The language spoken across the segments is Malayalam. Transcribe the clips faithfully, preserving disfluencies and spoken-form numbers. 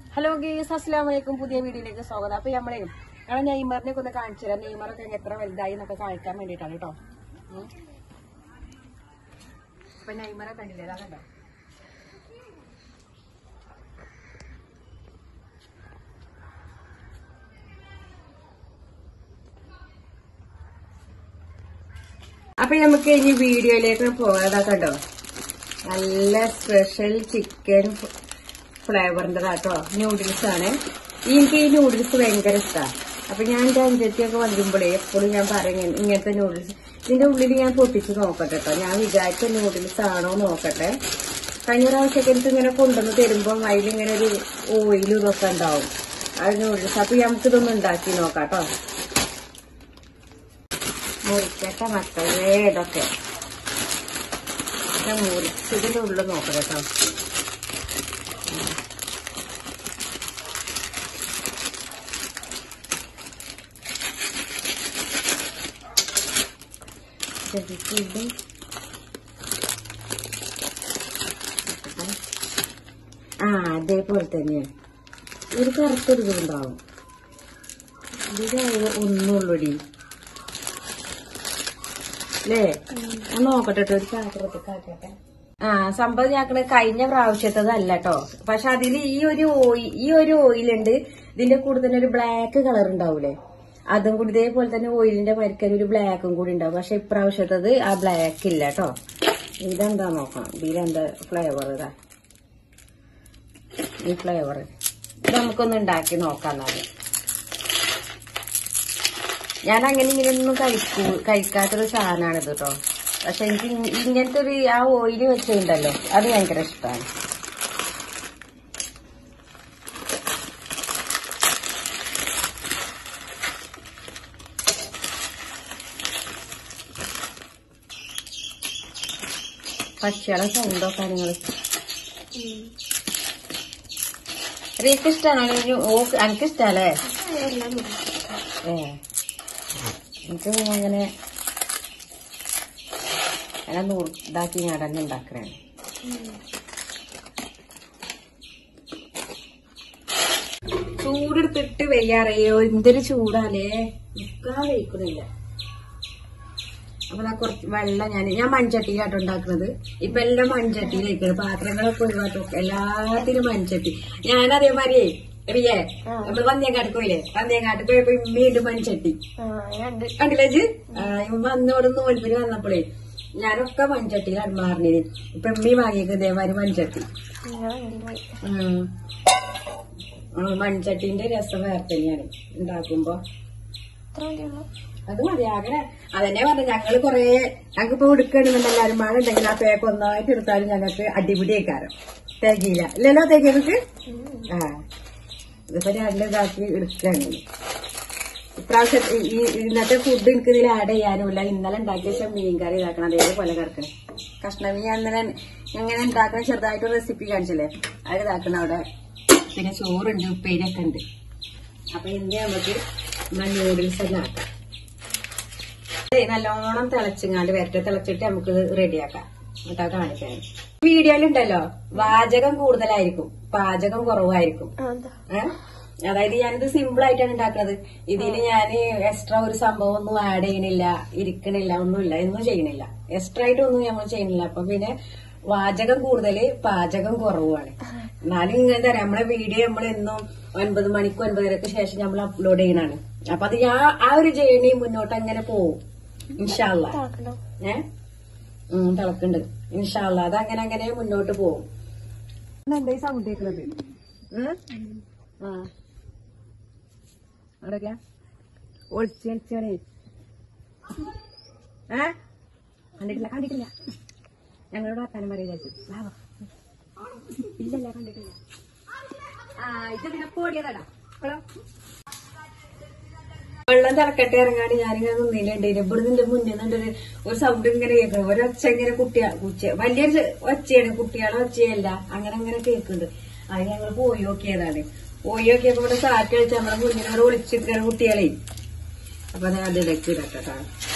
ഹലോ ഗേസ്, അസ്സലാമലൈക്കും. പുതിയ വീഡിയോയിലേക്ക് സ്വാഗതം. അപ്പൊ നമ്മളെ ഞങ്ങളെ നെയ്മറിനെ ഒക്കെ ഒന്ന് കാണിച്ചു തരാം. നെയ്മറൊക്കെ എത്ര വലുതായി എന്നൊക്കെ കാണിക്കാൻ വേണ്ടിയിട്ടാണ് കേട്ടോ. അപ്പൊ നെയ്മറെ കണ്ടില്ലേ, അതാ കണ്ടോ. അപ്പൊ നമുക്ക് ഇനി വീഡിയോയിലേക്ക് പോകാതാ കണ്ടോ. നല്ല സ്പെഷ്യൽ ചിക്കൻ ഫ്ലേവറിന്റെ കേട്ടോ നൂഡിൽസ് ആണ്. എനിക്ക് ഈ നൂഡിൽസ് ഭയങ്കര ഇഷ്ടമാണ്. അപ്പൊ ഞാൻ എന്റെ അഞ്ചത്തിയൊക്കെ വന്നിരുമ്പോഴേ എപ്പോഴും ഞാൻ പറയും ഇങ്ങനത്തെ നൂഡിൽസ്. ഇതിന്റെ ഉള്ളിൽ ഞാൻ പൊട്ടിച്ച് നോക്കട്ടെ കേട്ടോ. ഞാൻ വിചാരിച്ച നൂഡിൽസ് ആണോ നോക്കട്ടെ. കഴിഞ്ഞ പ്രാവശ്യമൊക്കെ എനിക്ക് ഇങ്ങനെ കൊണ്ടുവന്ന് തരുമ്പോൾ അതിലിങ്ങനെ ഒരു ഓയിലും ഇതൊക്കെ ഉണ്ടാവും അത് നൂഡിൽസ്. അപ്പൊ നമുക്കിതൊന്നും ഉണ്ടാക്കി നോക്കാം കേട്ടോ. മുറിക്കട്ടെ മക്കളേ, ഇതൊക്കെ മുറിച്ചതിന്റെ ഉള്ളിൽ നോക്കട്ടെ കേട്ടോ. ആ അതേപോലെ തന്നെയാണ്. ഒരു കറുത്തൊരു ഇതുണ്ടാവും. ഇതിന് ഒന്നുള്ളൂടി അല്ലേ. ഞാൻ നോക്കട്ടെ കേട്ടോ, ഒരു പാത്രത്തിൽ ആക്കട്ടെ. ആ സംഭവം ഞാക്കണ കഴിഞ്ഞ പ്രാവശ്യത്തതല്ല കേട്ടോ. പക്ഷെ അതില് ഈ ഒരു ഓയിൽ ഈ ഒരു ഓയിലുണ്ട്. ഇതിന്റെ കൂടെ തന്നെ ഒരു ബ്ലാക്ക് കളർ ഉണ്ടാവൂലേ, അതും കൂടി ഇതേപോലെ തന്നെ ഓയിലിന്റെ മരിക്കൽ ഒരു ബ്ലാക്കും കൂടി ഉണ്ടാവും. പക്ഷെ ഇപ്രാവശ്യത്തത് ആ ബ്ലാക്ക് ഇല്ല കേട്ടോ. ഇതെന്താ നോക്കണം, ഇതിലെന്താ ഫ്ലേവർ. ഇതാ ഈ ഫ്ലേവർ. ഇത് നമുക്കൊന്ന് ഉണ്ടാക്കി നോക്കാം. എന്നാല് ഞാൻ അങ്ങനെ ഇങ്ങനെയൊന്നും കഴിക്കൂ കഴിക്കാത്തൊരു സാധനമാണിത് കേട്ടോ. പക്ഷെ എനിക്ക് ഇങ്ങനത്തെ ഒരു ആ ഓയില് വെച്ചിട്ടുണ്ടല്ലോ, അത് ഭയങ്കര ഇഷ്ടമാണ്. പക്ഷികളെ സൗണ്ടോ കാര്യങ്ങൾ റീക്ക് ഇഷ്ടമാണോ? എനിക്കിഷ്ടല്ലേ. ഏ എനിക്ക് അങ്ങനെ അങ്ങനെ നൂറ് ഇതാക്കി ഞാൻ തന്നെ ഉണ്ടാക്കണേ. ചൂടെടുത്തിട്ട് വെയ്യാറയോ, എന്തൊരു ചൂടാലേ, നിൽക്കാൻ വയ്ക്കുന്നില്ല. അപ്പൊ ഞാൻ കുറച്ച് വെള്ളം ഞാൻ ഞാൻ മൺചട്ടിയിലാട്ടോ ഉണ്ടാക്കുന്നത്. ഇപ്പൊ എല്ലാം മൺചട്ടിയിലേക്കാണ്. പാത്രങ്ങളൊക്കെ ഒഴിവാക്കും, എല്ലാത്തിനും മൺചട്ടി. ഞാൻ അതേമാതിരിയേ റിയേ നമ്മള് വന്നേങ്ങാട്ട് പോയില്ലേ, വന്നേങ്ങാട്ട് പോയപ്പോ വീണ്ടും മൺചട്ടി കണ്ടില്ലേ ജ്. വന്നോട് നോൽപ്പിന് വന്നപ്പോഴേ ഞാനൊക്കെ മൺചട്ടിയിലാണ് മാറിനത്. ഇപ്പൊ എമ്മി വാങ്ങിയത് ഇതേമാതിരി മൺചട്ടി. മൺചട്ടിന്റെ രസം വേറെ തന്നെയാണ് ഉണ്ടാക്കുമ്പോ. അത് മതി അങ്ങനെ. അതന്നെ പറഞ്ഞ ഞങ്ങള് കൊറേ ഞങ്ങൾക്കിപ്പോ എടുക്കണമെന്നുണ്ട്. എല്ലാരും മഴ ഉണ്ടെങ്കിൽ ആ പേക്ക് ഒന്നായിട്ട് എടുത്താലും ഞങ്ങൾക്ക് അടിപിടിയേക്കാരം. തേക്കിയില്ല ഇല്ലല്ലോ തേക്കിയതൊക്കെ. ആ ഇതിപ്പോ രണ്ട് ഇതാക്കി എടുക്കുകയാണ്. ഇപ്രാവശ്യം ഈ ഇന്നത്തെ ഫുഡ് എനിക്ക് ഇതിൽ ആഡ് ചെയ്യാനുമില്ല. ഇന്നലെ ഉണ്ടാക്കിയ ശേഷം മീൻകറി ഇതാക്കണം, അതേപോലെ കിടക്കണം. കഷ്ണമീൻ അന്നേരം എങ്ങനെ ഉണ്ടാക്കണം ചെറുതായിട്ട് റെസിപ്പി കാണിച്ചില്ലേ, അത് ഇതാക്കണം അവിടെ. പിന്നെ ചോറുണ്ട്, ഉപ്പേരിയൊക്കെ ഉണ്ട്. അപ്പൊ ഇന്ന് നമുക്ക് നൂഡിൽസ് എല്ലാം ആക്കാം. നല്ലോണം തിളച്ചിങ്ങാണ്ട് വരട്ടെ. തിളച്ചിട്ട് നമുക്ക് റെഡിയാക്കാം. എന്നിട്ടാ കാണിക്കാൻ. വീഡിയോയിലുണ്ടല്ലോ വാചകം കൂടുതലായിരിക്കും, പാചകം കുറവായിരിക്കും. ഏഹ് അതായത് ഞാനിത് സിമ്പിൾ ആയിട്ടാണ് ഉണ്ടാക്കുന്നത്. ഇതില് ഞാൻ എക്സ്ട്രാ ഒരു സംഭവം ഒന്നും ആഡ് ചെയ്യണില്ല, ഇരിക്കണില്ല, ഒന്നുമില്ല, ഒന്നും ചെയ്യണില്ല. എക്സ്ട്രാ ആയിട്ടൊന്നും നമ്മൾ ചെയ്യണില്ല. അപ്പൊ പിന്നെ വാചകം കൂടുതല്, പാചകം കുറവാണ്. എന്നാലും ഇങ്ങനെ തരാം. നമ്മളെ വീഡിയോ നമ്മൾ എന്നും ഒൻപത് മണിക്കും ഒൻപതരക്ക് ശേഷം നമ്മൾ അപ്ലോഡ് ചെയ്യണാണ്. അപ്പൊ അത് ആ ഒരു ജേണി മുന്നോട്ട് അങ്ങനെ പോവും ഇൻഷാ അല്ലാ. ഏ ഉം തിളക്കുണ്ട് ഇൻഷാ അല്ലാ. അത് അങ്ങനെ അങ്ങനെ മുന്നോട്ട് പോവും. എന്താ ഈ സൗണ്ട് കേൾക്കുന്നത്? ആ അവിടെയൊക്കെ ഒളിച്ച് കളിച്ചാണേ. ഏ കണ്ടിട്ടില്ല കണ്ടിട്ടില്ല ഞങ്ങളോട് വർത്താനം പറയാ വിചാരിച്ചു. ഇല്ലല്ല കണ്ടിട്ടില്ല. ആ ഇത് പിന്നെ പോടിയതാടാ. വെള്ളം തിളക്കട്ടെ ഇറങ്ങാണ്ട് ഞാനിങ്ങനെ നിന്നില്ലുണ്ട്. ഇവിടെ നിന്റെ മുന്നിൽ നിന്നൊരു ഒരു സൗണ്ട് ഇങ്ങനെ കേൾക്കണം. ഒരൊച്ച ഇങ്ങനെ കുട്ടിയാ കുച്ച വലിയൊരു ഒച്ചയാണ്, കുട്ടികളെ ഒച്ചയല്ല. അങ്ങനെ അങ്ങനെ കേൾക്കുന്നുണ്ട്. അത് ഞങ്ങൾ പോയി നോക്കിയതാണ്. പോയി നോക്കിയപ്പോ ഇവിടെ സാറ്റ് കളിച്ച് നമ്മളെ മുന്നിനോട് വിളിച്ചിരിക്കുകയാണ് കുട്ടികളെ. അപ്പൊ ഞാൻ അതിലേക്ക് ഇടട്ടോ.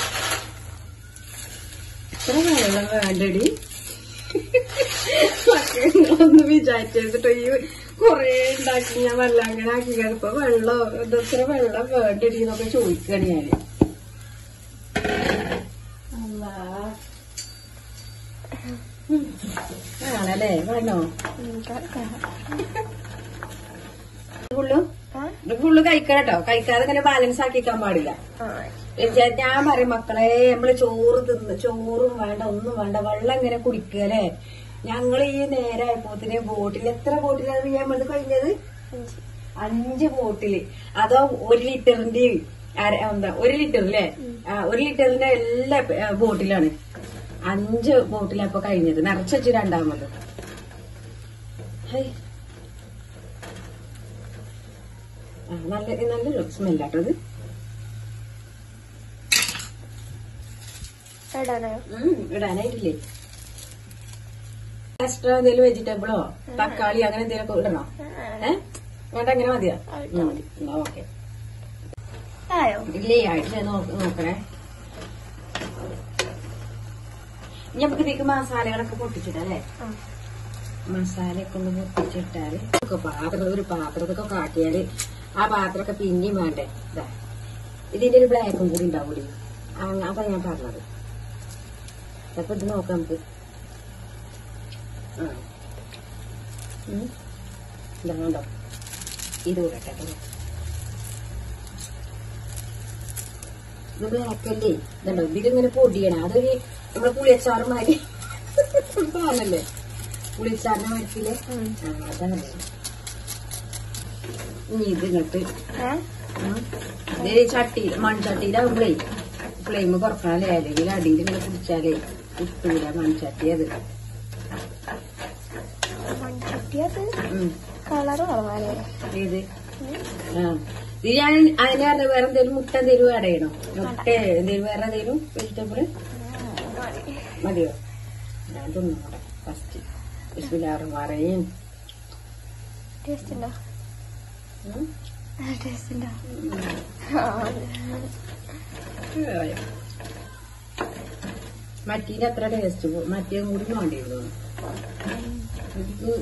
ഇത്ര വെള്ളം വേണ്ടടി ഒന്ന് വിചാരിച്ചിട്ടോ. ഈ കൊറേ ഉണ്ടാക്കി ഞാൻ വെള്ളം അങ്ങനെ ആക്കി ഇപ്പൊ വെള്ളം എത്ര വെള്ളം വേണ്ടിരിക്കുന്നൊക്കെ ചോദിക്കാണ് ഞാന്. ആണല്ലേ വേണോ ഫുള്ളു ഫുള്ള് കഴിക്കണട്ടോ. കഴിക്കാതെ ഇങ്ങനെ ബാലൻസ് ആക്കിക്കാൻ പാടില്ല. ഞാൻ പറയും മക്കളെ നമ്മള് ചോറ് തിന്ന് ചോറും വേണ്ട ഒന്നും വേണ്ട വെള്ളം ഇങ്ങനെ കുടിക്കുക അല്ലേ. ഞങ്ങള് ഈ നേരായപ്പോത്തിന് ബോട്ടിൽ എത്ര ബോട്ടിലാണ് നമ്മളത് കഴിഞ്ഞത്? അഞ്ച് ബോട്ടില്. അതോ ഒരു ലിറ്ററിന്റെ എന്താ ഒരു ലിറ്റർ അല്ലേ? ഒരു ലിറ്ററിന്റെ എല്ലാ ബോട്ടിലാണ്. അഞ്ച് ബോട്ടിലപ്പൊ കഴിഞ്ഞത് നിറച്ചു വെച്ച് രണ്ടാമത്. നല്ല നല്ലൊരു സ്മെല്ലാട്ടോ ഇത്. ഇടാനായിട്ടില്ലേ? എക്സ്ട്രാ എന്തെങ്കിലും വെജിറ്റബിളോ തക്കാളി അങ്ങനെ എന്തെങ്കിലും ഇടണോ? ഏഹ് വേണ്ട അങ്ങനെ മതിയോ? എന്നാ ഓക്കെ. ഇല്ലേ ആയിട്ട് നോക്കണേ. ഇനി നമുക്ക് ഇതിക്ക് മസാലകളൊക്കെ പൊട്ടിച്ചിട്ടല്ലേ? മസാലയൊക്കെ ഒന്ന് പൊട്ടിച്ചിട്ടാല് പാത്രം ഒരു പാത്രത്തൊക്കെ കാട്ടിയാല് ആ പാത്രമൊക്കെ പിന്നെയും വേണ്ടേ. ഇതാ ഇതിന്റെ ഒരു ബ്ലാക്കും കൂടി ഉണ്ടാവൂലേ? അതാ ഞാൻ പറഞ്ഞത്. അപ്പൊ ഇത് നോക്കാം നമുക്ക്. ആ ഇതാണ്ടോ ഇത് കൂടട്ടെ. ഇത് ബ്ലാക്കല്ലേ? ഇതുണ്ടോ ഇതിലിങ്ങനെ പൊടിയണം. അതൊരു നമ്മളെ പുളിയച്ചാറ് മാതിരി സാധനല്ലേ? പുളിയച്ചാറിനെ മാറ്റില്ലേ? അതാണ്. ഇനി ഇത് ഇങ്ങോട്ട് ചട്ടി മൺചട്ടിയിലാവുമ്പളേ ഫ്ലെയിം കുറക്കണല്ലേ? അല്ലെങ്കിൽ അടിയിൽ ഇങ്ങനെ കുടിച്ചാലേ കിട്ടൂല മൺചട്ടി. അത് ഏത്? ആ ഇത് ഞാൻ അതിനെ പറഞ്ഞ വേറെ എന്തേലും മുട്ട എന്തേലും ആഡ് ചെയ്യണോ? മുട്ട എന്തേലും വേറെ എന്തേലും വെജിറ്റബിള് മതിയോ? ഞാൻ തിന്നോട്ടെ ഫസ്റ്റ്. ബിസ്മില്ലാഹിർ റഹ്മാനിർ റഹീം. മറ്റീന്റെ അത്ര ടേസ്റ്റ് മറ്റേ കൂടി വേണ്ടിയിരുന്നു. എനിക്ക്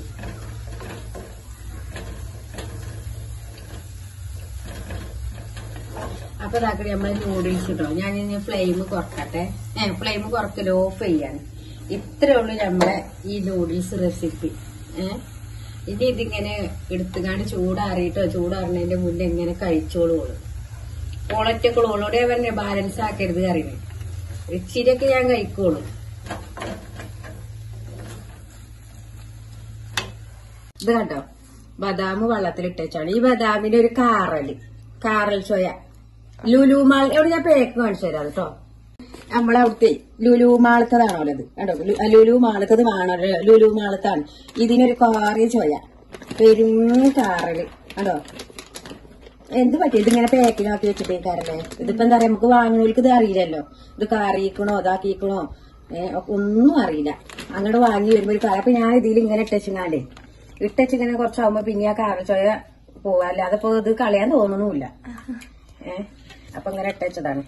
അപ്പൊ ഇതാക്കണേ നമ്മളെ നൂഡിൽസ് കിട്ടോ. ഞാൻ ഇനി ഫ്ലെയിം കുറക്കട്ടെ. ഏഹ് ഫ്ലെയിം കുറക്കല് ഓഫ് ചെയ്യാണ്. ഇത്രേ ഉള്ളൂ നമ്മളെ ഈ നൂഡിൽസ് റെസിപ്പി. ഏഹ് ഇനി ഇതിങ്ങനെ എടുത്തുകാണ്ട് ചൂടാറിയിട്ടോ ചൂടാറുന്നതിന്റെ മുന്നേ ഇങ്ങനെ കഴിച്ചോളൂളൂ. ഓളറ്റക്കുള്ളൂടെ പറഞ്ഞ ബാലൻസ് ആക്കരുത് അറിയണേ. ഇച്ചിരിയൊക്കെ ഞാൻ കഴിക്കോളൂ. ഇത് കണ്ടോ ബദാം വെള്ളത്തിലിട്ടാണ്. ഈ ബദാമിന്റെ ഒരു കാറല് കാറൽ ചോയ ലുലു മാൾ എവിടെ ഞാൻ പേക്ക് കാണിച്ചു തരാം കേട്ടോ. നമ്മളവിടുത്തെ ലുലു മാളത്തതാണല്ലോ ഇത് കണ്ടോ. ലുലു മാളത്തത് വേണോ? ലുലു മാളത്താണ്. ഇതിനൊരു കാറിയ ചോയ പെരും കാറല് കണ്ടോ. എന്ത് പറ്റി ഇതിങ്ങനെ പാക്കിനാക്കി വെച്ചിട്ടേക്കാരല്ലേ? ഇതിപ്പോ എന്താ പറയാ നമുക്ക് വാങ്ങുന്നവർക്ക് ഇത് അറിയില്ലല്ലോ. ഇത് കാറിയിക്കണോ ഇതാക്കിക്കണോ ഏഹ് ഒന്നും അറിയില്ല. അങ്ങോട്ട് വാങ്ങി വരുമ്പോ ഒരു കാർ. അപ്പൊ ഞാൻ ഇതിൽ ഇങ്ങനെ ഇട്ടച്ചിങ്ങാണ്ടേ ഇട്ടച്ചിങ്ങനെ കുറച്ചാവുമ്പോ പിന്നെ ആ കാറ ചോയ പോവാ. അല്ലാതെ ഇപ്പൊ ഇത് കളയാൻ തോന്നുന്നുമില്ല. ഏഹ് അപ്പൊ ഇങ്ങനെ ഇട്ടച്ചതാണ്.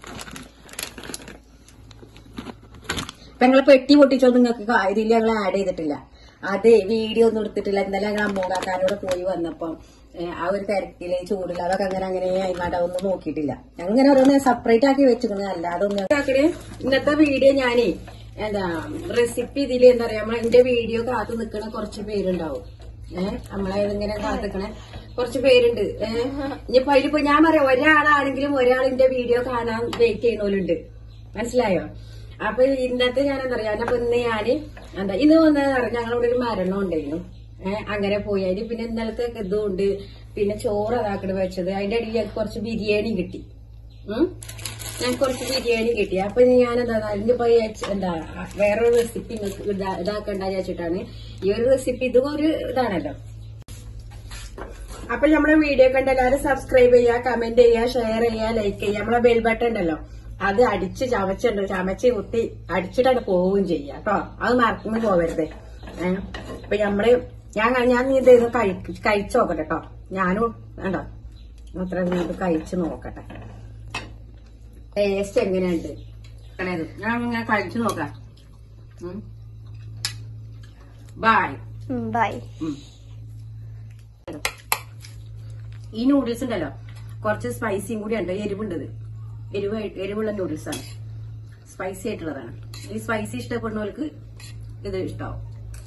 ഇപ്പൊ ഞങ്ങള് പെട്ടി പൊട്ടിച്ചോ നിങ്ങൾക്ക് ഇതിൽ ഞങ്ങൾ ആഡ് ചെയ്തിട്ടില്ല. അതെ വീഡിയോ ഒന്നും എടുത്തിട്ടില്ല. ഇന്നലെ ഞങ്ങൾ അമ്മൂക്കാക്കാനോട് പോയി വന്നപ്പം ആ ഒരു തിരക്കില് ചൂടില്ല അതൊക്കെ അങ്ങനെ അങ്ങനെ ആയിക്കാണ്ട് അതൊന്നും നോക്കിയിട്ടില്ല. ഞങ്ങൾ ഇങ്ങനെ ഓരോന്ന് സെപ്പറേറ്റ് ആക്കി വെച്ചിരുന്നത്. അല്ലാതെ ഒന്നും ഇന്നത്തെ വീഡിയോ ഞാനേ എന്താ റെസിപ്പി ഇതില് എന്താ പറയാ നമ്മളെ എന്റെ വീഡിയോ കാത്തു നിൽക്കണ കുറച്ച് പേരുണ്ടാവും. ഏഹ് നമ്മളെ ഇങ്ങനെ കാത്തിക്കണേ കുറച്ച് പേരുണ്ട്. ഏഹ് ഇനിയിപ്പോ അതിലിപ്പോ ഞാൻ പറയാം ഒരാളാണെങ്കിലും ഒരാളിന്റെ വീഡിയോ കാണാൻ വെയിറ്റ് ചെയ്യുന്നവരുണ്ട്. മനസ്സിലായോ? അപ്പൊ ഇന്നത്തെ ഞാൻ എന്താ പറയാ അപ്പൊ ഇന്ന് ഞാന് എന്താ ഇന്ന് വന്ന ഞങ്ങളിവിടെ ഒരു മരണം ഉണ്ടായിരുന്നു. ഏഹ് അങ്ങനെ പോയി. അതിന് പിന്നെ ഇന്നലത്തെ ഇതുകൊണ്ട് പിന്നെ ചോറ് അതാക്കട് വെച്ചത്. അതിന്റെ ഇടയിൽ എനിക്ക് കുറച്ച് ബിരിയാണി കിട്ടി. ഉം ഞാൻ കുറച്ച് ബിരിയാണി കിട്ടി. അപ്പൊ ഞാൻ എന്താ ഇന്നിപ്പോ എന്താ വേറൊരു റെസിപ്പി ഇതാക്കണ്ട വെച്ചിട്ടാണ് ഈ ഒരു റെസിപ്പി. ഇതും ഒരു ഇതാണല്ലോ. അപ്പൊ നമ്മളെ വീഡിയോ കണ്ട് എല്ലാവരും സബ്സ്ക്രൈബ് ചെയ്യുക, കമന്റ് ചെയ്യുക, ഷെയർ ചെയ്യുക, ലൈക്ക് ചെയ്യുക. നമ്മളെ ബെൽ ബട്ടൺ ഉണ്ടല്ലോ അത് അടിച്ച് ചമച്ചുണ്ട് ചമച്ച് കുത്തി അടിച്ചിട്ടാണ് പോവുകയും ചെയ്യുക കേട്ടോ. അത് മറന്നു പോവരുത്. ഏഹ് അപ്പൊ നമ്മള് ഞാൻ ഞാൻ ഇത് ഇത് കഴിച്ചു നോക്കട്ടെ കേട്ടോ. ഞാനും വേണ്ടോ അത്ര ഇത് കഴിച്ചു നോക്കട്ടെ ടേസ്റ്റ് എങ്ങനെയുണ്ട്. ഞാൻ ഇങ്ങനെ കഴിച്ചു നോക്കാം. Bye bye. ഈ നൂഡിൽസ് ഉണ്ടല്ലോ കുറച്ച് സ്പൈസിയും കൂടി ഉണ്ട്, എരിവുണ്ടത്, എരിവ് എരിവുള്ള നൂഡിൽസ് ആണ്, സ്പൈസി ആയിട്ടുള്ളതാണ്. ഈ സ്പൈസി ഇഷ്ടപ്പെടുന്നവർക്ക് ഇത് ഇഷ്ടാവും.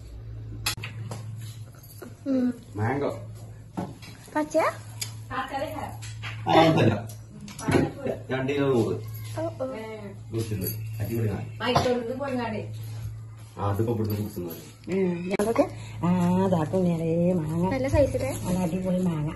മാംഗോ പച്ച രണ്ട് കിലോ നൂറ് പോയിങ്ങാടേ അതിപ്പോ ഇവിടുന്ന് അതാക്കും നേരെ മാങ്ങ, നല്ല സൈസിലെ നല്ല അടിപൊളി മാങ്ങ.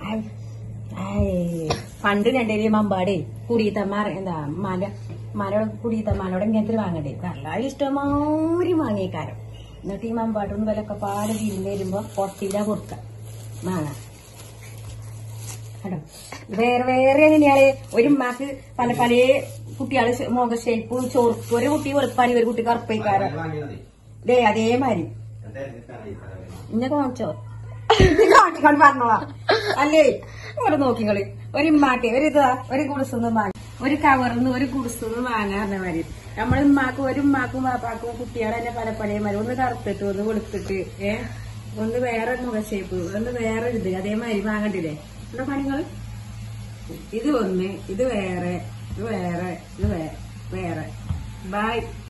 പണ്ട് രണ്ടേരി മമ്പാടേ കുടിയത്തന്മാർ എന്താ മല മല കുടിയത്തന്മാരോട് ഇങ്ങനത്തെ വാങ്ങണ്ടേ, നല്ല ഇഷ്ടമാരി വാങ്ങിയേക്കാരം. എന്നിട്ട് ഈ മമ്പാട്ടൊന്നും വിലൊക്കെ പാട് തിരിഞ്ഞ് വരുമ്പോ പൊട്ടിയില കൊടുക്ക മാങ്ങ കേട്ടോ. വേറെ വേറെ എങ്ങനെയാണ് ഒരു ഉമ്മാക്ക് പല പല കുട്ടികള് മുഖ ഷേപ്പ് ചോർക്ക്, ഒരു കുട്ടി വെളുപ്പാനി ഒരു കുട്ടി കറുപ്പയിക്കാരം. ദേ അതേമാതിരി ഇന്നെ കാണിച്ചോ കാണിക്കാൻ പറഞ്ഞോളാം അല്ലേ. ഇവിടെ നോക്കിങ്ങള് ഒരു ഉമ്മാക്ക് ഒരു ഇതാ ഒരു കുടിസൊന്ന് വാങ്ങി, ഒരു കവറിന്ന് ഒരു കുടിസൊന്ന് വാങ്ങാറിന മാതിരി നമ്മള് ഉമ്മാക്കും ഒരു ഉമ്മാക്കും പാപ്പാക്കും കുട്ടികളെ തന്നെ പല പലമാര് ഒന്ന് കറുത്തിട്ട് ഒന്ന് വെളുത്തിട്ട് ഏഹ് ഒന്ന് വേറെ മുഖശേപ്പ് ഒന്ന് വേറെ ഇത് അതേമാതിരി വാങ്ങണ്ടില്ലേ ഇവിടെ പണികള്. ഇത് ഒന്ന് ഇത് വേറെ ഇത് വേറെ ഇത് വേറെ വേറെ ബൈ.